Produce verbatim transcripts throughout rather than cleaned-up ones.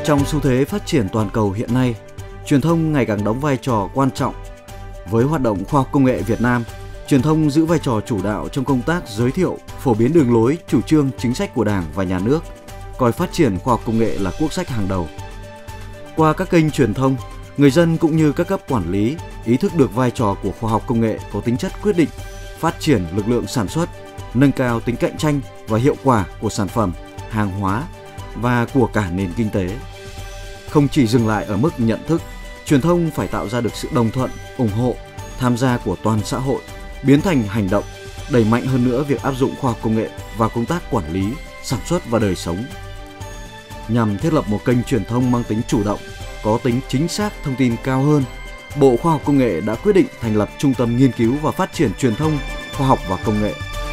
Trong xu thế phát triển toàn cầu hiện nay, truyền thông ngày càng đóng vai trò quan trọng. Với hoạt động khoa học công nghệ Việt Nam, truyền thông giữ vai trò chủ đạo trong công tác giới thiệu, phổ biến đường lối, chủ trương, chính sách của Đảng và Nhà nước, coi phát triển khoa học công nghệ là quốc sách hàng đầu. Qua các kênh truyền thông, người dân cũng như các cấp quản lý ý thức được vai trò của khoa học công nghệ có tính chất quyết định, phát triển lực lượng sản xuất, nâng cao tính cạnh tranh và hiệu quả của sản phẩm, hàng hóa và của cả nền kinh tế. Không chỉ dừng lại ở mức nhận thức, truyền thông phải tạo ra được sự đồng thuận, ủng hộ, tham gia của toàn xã hội, biến thành hành động, đẩy mạnh hơn nữa việc áp dụng khoa học công nghệ vào công tác quản lý, sản xuất và đời sống. Nhằm thiết lập một kênh truyền thông mang tính chủ động, có tính chính xác thông tin cao hơn, Bộ Khoa học Công nghệ đã quyết định thành lập Trung tâm Nghiên cứu và Phát triển Truyền thông, Khoa học và Công nghệ.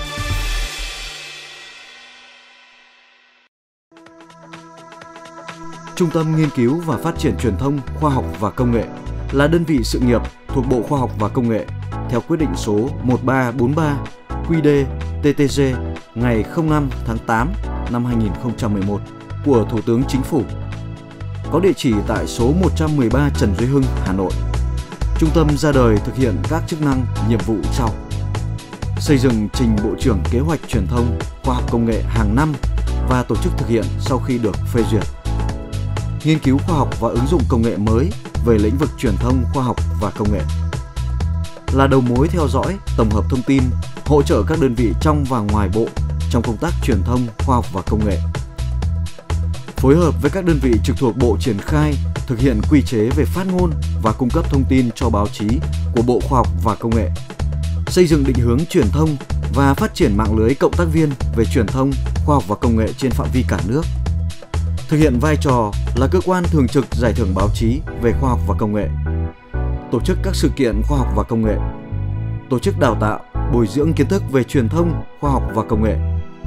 Trung tâm Nghiên cứu và Phát triển Truyền thông, Khoa học và Công nghệ là đơn vị sự nghiệp thuộc Bộ Khoa học và Công nghệ theo quyết định số một ba bốn ba Q D T T G ngày không năm tháng tám năm hai nghìn không trăm mười một của Thủ tướng Chính phủ. Có địa chỉ tại số một trăm mười ba Trần Duy Hưng, Hà Nội. Trung tâm ra đời thực hiện các chức năng, nhiệm vụ sau: xây dựng trình Bộ trưởng Kế hoạch Truyền thông, Khoa học Công nghệ hàng năm và tổ chức thực hiện sau khi được phê duyệt; nghiên cứu khoa học và ứng dụng công nghệ mới về lĩnh vực truyền thông, khoa học và công nghệ; là đầu mối theo dõi, tổng hợp thông tin, hỗ trợ các đơn vị trong và ngoài Bộ trong công tác truyền thông, khoa học và công nghệ; phối hợp với các đơn vị trực thuộc Bộ triển khai, thực hiện quy chế về phát ngôn và cung cấp thông tin cho báo chí của Bộ Khoa học và Công nghệ; xây dựng định hướng truyền thông và phát triển mạng lưới cộng tác viên về truyền thông, khoa học và công nghệ trên phạm vi cả nước; thực hiện vai trò là cơ quan thường trực giải thưởng báo chí về khoa học và công nghệ; tổ chức các sự kiện khoa học và công nghệ; tổ chức đào tạo, bồi dưỡng kiến thức về truyền thông, khoa học và công nghệ;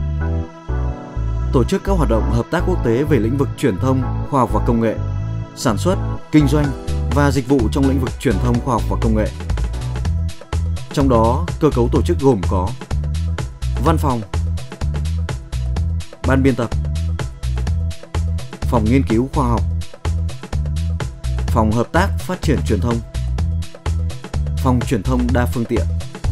tổ chức các hoạt động hợp tác quốc tế về lĩnh vực truyền thông, khoa học và công nghệ, sản xuất, kinh doanh và dịch vụ trong lĩnh vực truyền thông, khoa học và công nghệ. Trong đó, cơ cấu tổ chức gồm có văn phòng, ban biên tập, phòng nghiên cứu khoa học, phòng hợp tác phát triển truyền thông, phòng truyền thông đa phương tiện.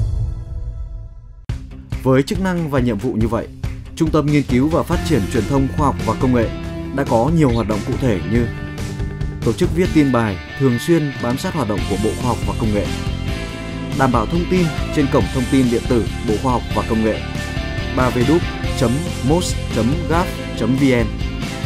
Với chức năng và nhiệm vụ như vậy, Trung tâm Nghiên cứu và Phát triển Truyền thông, Khoa học và Công nghệ đã có nhiều hoạt động cụ thể như tổ chức viết tin bài thường xuyên bám sát hoạt động của Bộ Khoa học và Công nghệ, đảm bảo thông tin trên cổng thông tin điện tử Bộ Khoa học và Công nghệ ba w w w chấm m o s chấm gov chấm v n,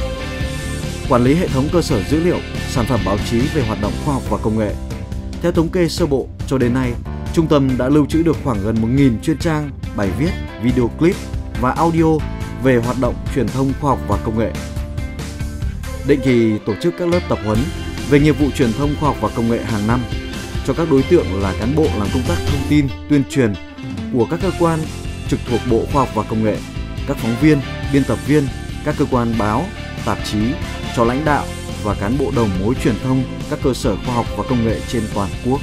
quản lý hệ thống cơ sở dữ liệu, sản phẩm báo chí về hoạt động khoa học và công nghệ. Theo thống kê sơ bộ, cho đến nay, trung tâm đã lưu trữ được khoảng gần một nghìn chuyên trang, bài viết, video clip và audio về hoạt động truyền thông khoa học và công nghệ. Định kỳ tổ chức các lớp tập huấn về nghiệp vụ truyền thông khoa học và công nghệ hàng năm cho các đối tượng là cán bộ làm công tác thông tin, tuyên truyền của các cơ quan trực thuộc Bộ Khoa học và Công nghệ, các phóng viên, biên tập viên, các cơ quan báo, tạp chí, cho lãnh đạo và cán bộ đầu mối truyền thông các cơ sở khoa học và công nghệ trên toàn quốc.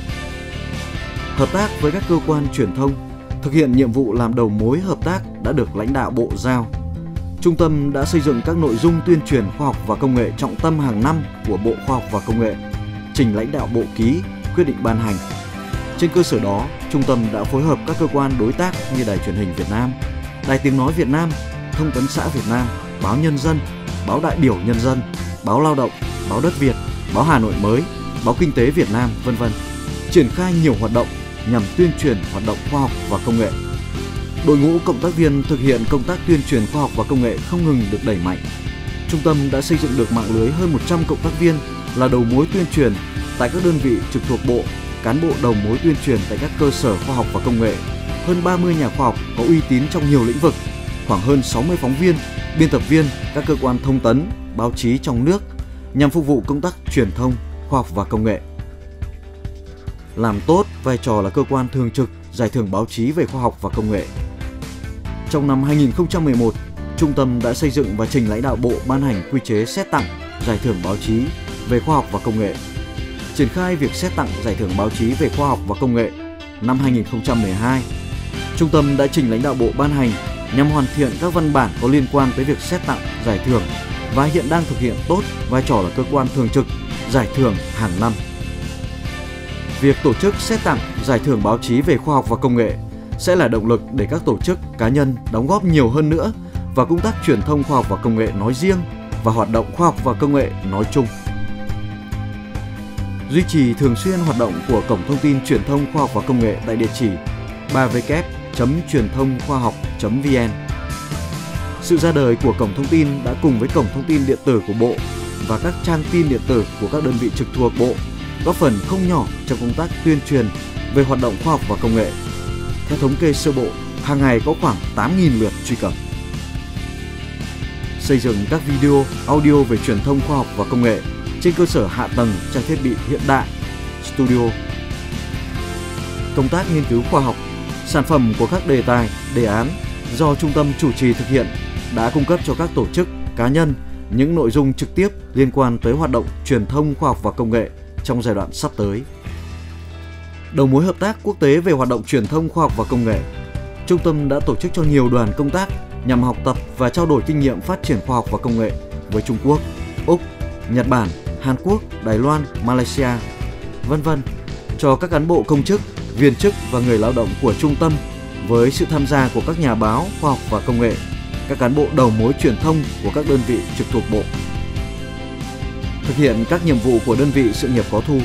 Hợp tác với các cơ quan truyền thông, thực hiện nhiệm vụ làm đầu mối hợp tác đã được lãnh đạo Bộ giao. Trung tâm đã xây dựng các nội dung tuyên truyền khoa học và công nghệ trọng tâm hàng năm của Bộ Khoa học và Công nghệ, trình lãnh đạo Bộ ký, quyết định ban hành. Trên cơ sở đó, Trung tâm đã phối hợp các cơ quan đối tác như Đài Truyền hình Việt Nam, Đài Tiếng nói Việt Nam, Thông tấn xã Việt Nam, Báo Nhân dân, Báo Đại biểu Nhân dân, Báo Lao động, Báo Đất Việt, Báo Hà Nội mới, Báo Kinh tế Việt Nam, vân vân, triển khai nhiều hoạt động nhằm tuyên truyền hoạt động khoa học và công nghệ. Đội ngũ cộng tác viên thực hiện công tác tuyên truyền khoa học và công nghệ không ngừng được đẩy mạnh. Trung tâm đã xây dựng được mạng lưới hơn một trăm cộng tác viên là đầu mối tuyên truyền tại các đơn vị trực thuộc Bộ, cán bộ đầu mối tuyên truyền tại các cơ sở khoa học và công nghệ, hơn ba mươi nhà khoa học có uy tín trong nhiều lĩnh vực, khoảng hơn sáu mươi phóng viên, biên tập viên các cơ quan thông tấn, báo chí trong nước nhằm phục vụ công tác truyền thông, khoa học và công nghệ. Làm tốt vai trò là cơ quan thường trực giải thưởng báo chí về khoa học và công nghệ. Trong năm hai nghìn không trăm mười một, Trung tâm đã xây dựng và trình lãnh đạo Bộ ban hành quy chế xét tặng giải thưởng báo chí về khoa học và công nghệ. Triển khai việc xét tặng giải thưởng báo chí về khoa học và công nghệ năm hai nghìn không trăm mười hai, Trung tâm đã trình lãnh đạo Bộ ban hành nhằm hoàn thiện các văn bản có liên quan tới việc xét tặng giải thưởng và hiện đang thực hiện tốt vai trò là cơ quan thường trực giải thưởng hàng năm. Việc tổ chức xét tặng giải thưởng báo chí về khoa học và công nghệ sẽ là động lực để các tổ chức, cá nhân đóng góp nhiều hơn nữa vào công tác truyền thông khoa học và công nghệ nói riêng và hoạt động khoa học và công nghệ nói chung. Duy trì thường xuyên hoạt động của Cổng Thông tin Truyền thông Khoa học và Công nghệ tại địa chỉ ba w chấm truyền thông khoa học chấm vn. Sự ra đời của Cổng Thông tin đã cùng với Cổng Thông tin điện tử của Bộ và các trang tin điện tử của các đơn vị trực thuộc Bộ góp phần không nhỏ trong công tác tuyên truyền về hoạt động khoa học và công nghệ. Theo thống kê sơ bộ, hàng ngày có khoảng tám nghìn lượt truy cập. Xây dựng các video, audio về truyền thông khoa học và công nghệ trên cơ sở hạ tầng trang thiết bị hiện đại, studio. Công tác nghiên cứu khoa học, sản phẩm của các đề tài, đề án do trung tâm chủ trì thực hiện đã cung cấp cho các tổ chức, cá nhân những nội dung trực tiếp liên quan tới hoạt động truyền thông khoa học và công nghệ trong giai đoạn sắp tới. Đầu mối hợp tác quốc tế về hoạt động truyền thông khoa học và công nghệ, trung tâm đã tổ chức cho nhiều đoàn công tác nhằm học tập và trao đổi kinh nghiệm phát triển khoa học và công nghệ với Trung Quốc, Úc, Nhật Bản, Hàn Quốc, Đài Loan, Malaysia, vân vân cho các cán bộ công chức, viên chức và người lao động của trung tâm với sự tham gia của các nhà báo khoa học và công nghệ, các cán bộ đầu mối truyền thông của các đơn vị trực thuộc Bộ. Thực hiện các nhiệm vụ của đơn vị sự nghiệp có thu.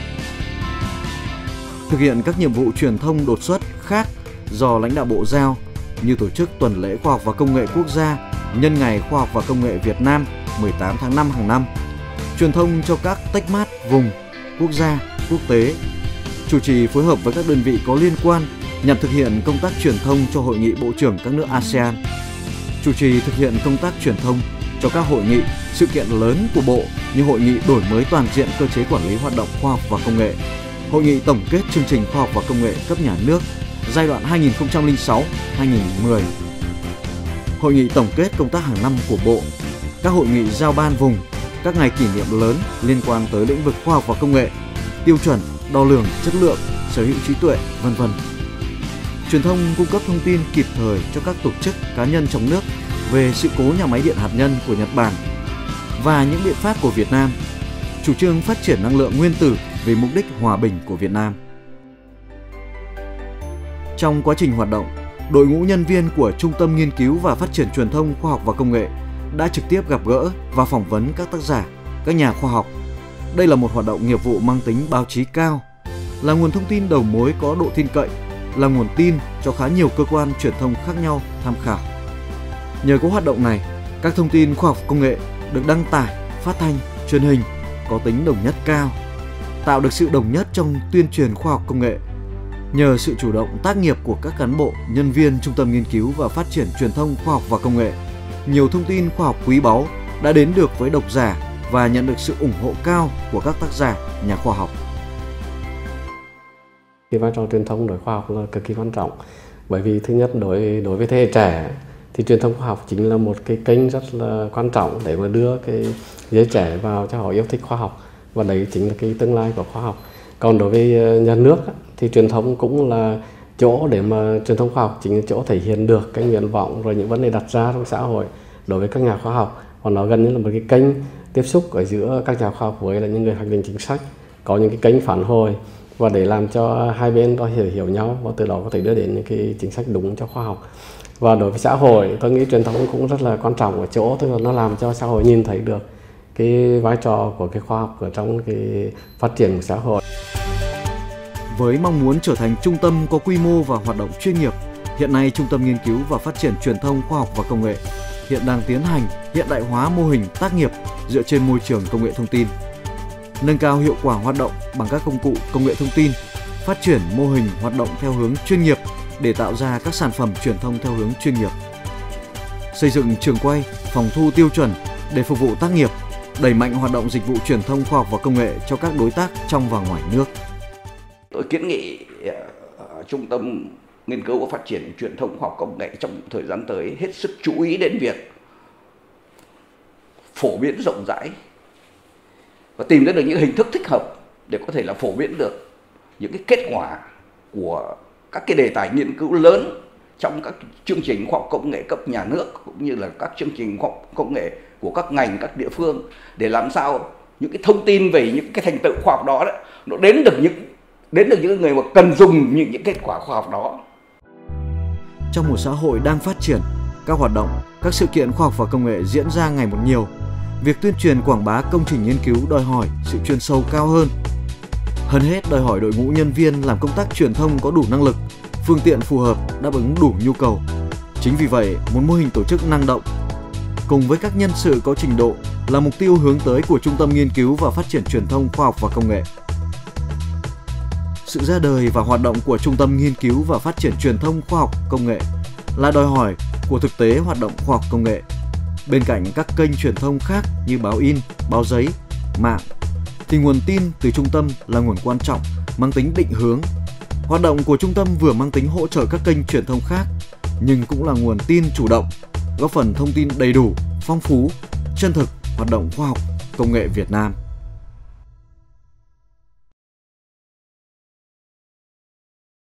Thực hiện các nhiệm vụ truyền thông đột xuất khác do lãnh đạo Bộ giao như tổ chức tuần lễ khoa học và công nghệ quốc gia nhân ngày khoa học và công nghệ Việt Nam mười tám tháng năm hàng năm, truyền thông cho các tech mart vùng, quốc gia, quốc tế, chủ trì phối hợp với các đơn vị có liên quan nhằm thực hiện công tác truyền thông cho hội nghị bộ trưởng các nước a sê an, chủ trì thực hiện công tác truyền thông cho các hội nghị, sự kiện lớn của Bộ như hội nghị đổi mới toàn diện cơ chế quản lý hoạt động khoa học và công nghệ, hội nghị tổng kết chương trình khoa học và công nghệ cấp nhà nước giai đoạn hai nghìn không trăm lẻ sáu đến hai nghìn không trăm mười, hội nghị tổng kết công tác hàng năm của Bộ, các hội nghị giao ban vùng, các ngày kỷ niệm lớn liên quan tới lĩnh vực khoa học và công nghệ, tiêu chuẩn, đo lường, chất lượng, sở hữu trí tuệ, vân vân. Truyền thông cung cấp thông tin kịp thời cho các tổ chức, cá nhân trong nước về sự cố nhà máy điện hạt nhân của Nhật Bản và những biện pháp của Việt Nam, chủ trương phát triển năng lượng nguyên tử vì mục đích hòa bình của Việt Nam. Trong quá trình hoạt động, đội ngũ nhân viên của Trung tâm Nghiên cứu và Phát triển Truyền thông Khoa học và Công nghệ đã trực tiếp gặp gỡ và phỏng vấn các tác giả, các nhà khoa học. Đây là một hoạt động nghiệp vụ mang tính báo chí cao, là nguồn thông tin đầu mối có độ tin cậy, là nguồn tin cho khá nhiều cơ quan truyền thông khác nhau tham khảo. Nhờ có hoạt động này, các thông tin khoa học công nghệ được đăng tải, phát thanh, truyền hình có tính đồng nhất cao, tạo được sự đồng nhất trong tuyên truyền khoa học công nghệ. Nhờ sự chủ động tác nghiệp của các cán bộ, nhân viên Trung tâm Nghiên cứu và Phát triển Truyền thông Khoa học và Công nghệ, nhiều thông tin khoa học quý báu đã đến được với độc giả và nhận được sự ủng hộ cao của các tác giả, nhà khoa học. Cái vai trò truyền thông đối khoa học là cực kỳ quan trọng, bởi vì thứ nhất đối đối với thế hệ trẻ thì truyền thông khoa học chính là một cái kênh rất là quan trọng để mà đưa cái giới trẻ vào cho họ yêu thích khoa học, và đấy chính là cái tương lai của khoa học. Còn đối với nhà nước thì truyền thông cũng là chỗ để mà truyền thông khoa học chính là chỗ thể hiện được cái nguyện vọng rồi những vấn đề đặt ra trong xã hội đối với các nhà khoa học, và nó gần như là một cái kênh tiếp xúc ở giữa các nhà khoa học với là những người hoạch định chính sách, có những cái kênh phản hồi và để làm cho hai bên có hiểu hiểu nhau và từ đó có thể đưa đến những cái chính sách đúng cho khoa học. Và đối với xã hội, tôi nghĩ truyền thông cũng rất là quan trọng ở chỗ tức là nó làm cho xã hội nhìn thấy được cái vai trò của cái khoa học ở trong cái phát triển của xã hội. Với mong muốn trở thành trung tâm có quy mô và hoạt động chuyên nghiệp, hiện nay Trung tâm Nghiên cứu và Phát triển Truyền thông Khoa học và Công nghệ hiện đang tiến hành hiện đại hóa mô hình tác nghiệp dựa trên môi trường công nghệ thông tin, nâng cao hiệu quả hoạt động bằng các công cụ công nghệ thông tin, phát triển mô hình hoạt động theo hướng chuyên nghiệp để tạo ra các sản phẩm truyền thông theo hướng chuyên nghiệp, xây dựng trường quay, phòng thu tiêu chuẩn để phục vụ tác nghiệp, đẩy mạnh hoạt động dịch vụ truyền thông khoa học và công nghệ cho các đối tác trong và ngoài nước. Tôi kiến nghị uh, Trung tâm Nghiên cứu và Phát triển Truyền thông Khoa học Công nghệ trong thời gian tới hết sức chú ý đến việc phổ biến rộng rãi và tìm ra được những hình thức thích hợp để có thể là phổ biến được những cái kết quả của các cái đề tài nghiên cứu lớn trong các chương trình khoa học công nghệ cấp nhà nước cũng như là các chương trình khoa học công nghệ của các ngành, các địa phương, để làm sao những cái thông tin về những cái thành tựu khoa học đó, đó nó đến được những đến được những người mà cần dùng những những kết quả khoa học đó. Trong một xã hội đang phát triển, các hoạt động, các sự kiện khoa học và công nghệ diễn ra ngày một nhiều. Việc tuyên truyền quảng bá công trình nghiên cứu đòi hỏi sự chuyên sâu cao hơn. Hơn hết đòi hỏi đội ngũ nhân viên làm công tác truyền thông có đủ năng lực, phương tiện phù hợp đáp ứng đủ nhu cầu. Chính vì vậy, một mô hình tổ chức năng động cùng với các nhân sự có trình độ là mục tiêu hướng tới của Trung tâm Nghiên cứu và Phát triển Truyền thông Khoa học và Công nghệ. Sự ra đời và hoạt động của Trung tâm Nghiên cứu và Phát triển Truyền thông Khoa học Công nghệ là đòi hỏi của thực tế hoạt động khoa học công nghệ. Bên cạnh các kênh truyền thông khác như báo in, báo giấy, mạng, thì nguồn tin từ trung tâm là nguồn quan trọng, mang tính định hướng. Hoạt động của trung tâm vừa mang tính hỗ trợ các kênh truyền thông khác, nhưng cũng là nguồn tin chủ động, góp phần thông tin đầy đủ, phong phú, chân thực hoạt động khoa học, công nghệ Việt Nam.